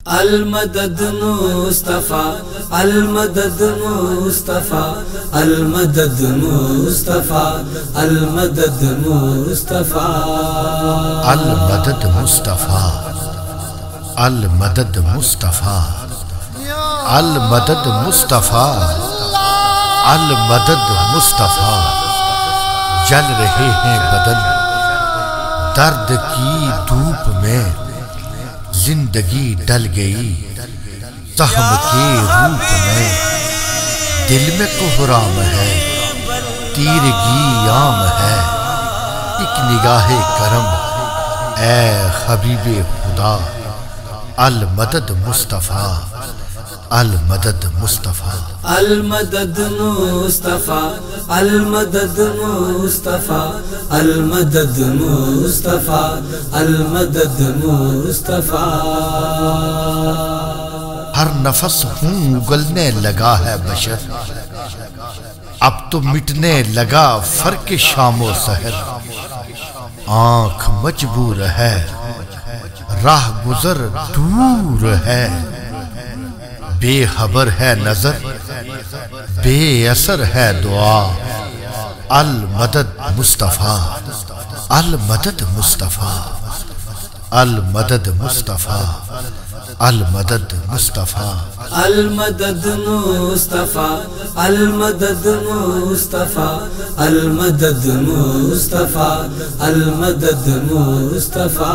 المدد مصطفیٰ المدد مصطفیٰ المدد مصطفیٰ المدد مصطفیٰ المدد مصطفیٰ المدد مصطفیٰ المدد مصطفیٰ المدد مصطفیٰ جل رہے ہیں بدن درد کی دھوپ میں زندگی ڈل گئی زخم کے روپ میں دل میں کوہرام ہے تیرگی عام ہے ایک نگاہ کرم اے حبیب خدا المدد مصطفیٰ المدد مصطفیٰ المدد مصطفیٰ المدد مصطفیٰ المدد مصطفیٰ المدد مصطفیٰ ہر نفس خون اگلنے لگا ہے بشر اب تو مٹنے لگا فرق شام و سحر آنکھ مجبور ہے راہ گزر دور ہے بے خبر ہے نظر بے اثر ہے دعا المدد مصطفیٰ المدد مصطفیٰ المدد مصطفیٰ المدد مصطفیٰ المدد مصطفیٰ المدد مصطفیٰ المدد مصطفیٰ المدد مصطفیٰ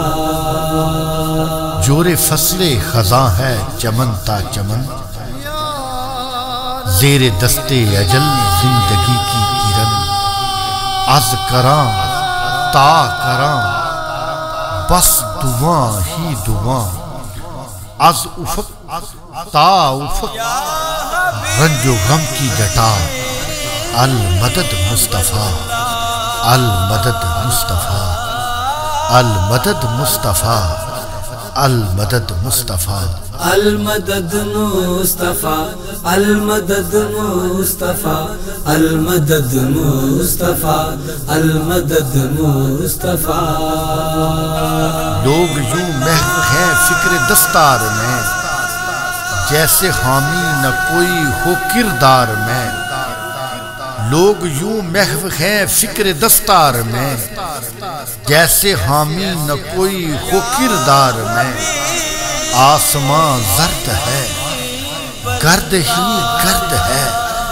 جور فصل خزاں ہے چمن تا چمن زیر دستے اجل زندگی کی کرن از کراں تا کراں بس دعاں ہی دعاں از افق تا افق رنج و غم کی جٹا المدد مصطفیٰ المدد مصطفیٰ المدد مصطفیٰ المدد مصطفیٰ المدد مصطفیٰ المدد مصطفیٰ المدد مصطفیٰ المدد مصطفیٰ لوگ یوں محو ہیں فکر دستار میں جیسے حامی نہ کوئی ہو کردار میں لوگ یوں محو ہیں فکر دستار میں جیسے حامی نہ کوئی ہو کردار میں آسمان زرد ہے گرد ہی گرد ہے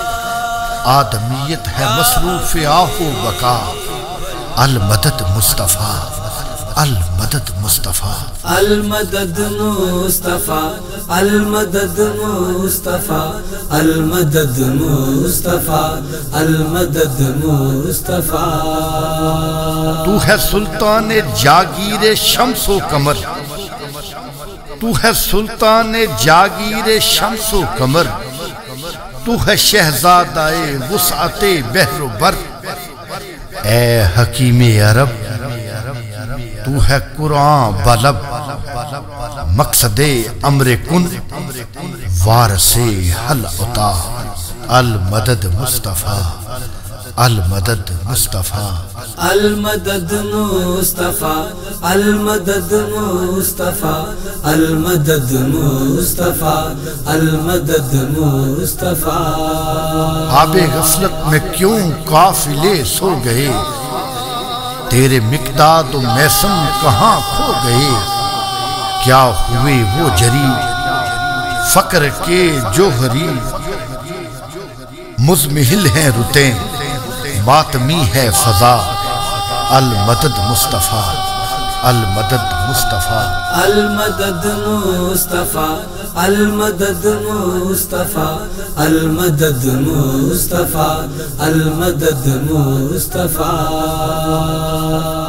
آدمیت ہے مصروف آہ و بقا المدد مصطفیٰ المدد مصطفیٰ المدد مصطفیٰ المدد مصطفیٰ المدد مصطفیٰ المدد مصطفیٰ تو ہے سلطان جاگیر شمس و قمر تو ہے سلطان جاگیر شمس و قمر تو ہے شہزادہ وسعت بحر و بر اے حکیم عرب تو ہے قرآن بلب مقصد امر کن وارث حل عطا المدد مصطفیٰ المدد مصطفیٰ المدد مصطفیٰ المدد مصطفیٰ المدد مصطفیٰ المدد مصطفیٰ آب غفلت میں کیوں قافلے سو گئے تیرے مقداد و میسم کہاں کھو گئے کیا ہوئے وہ جری فقر کے جوہری مزمحل ہیں رتیں ماتمی ہے فضا المدد مصطفیٰ المدد مصطفیٰ المدد مصطفیٰ المدد مصطفیٰ المدد مصطفیٰ المدد مصطفیٰ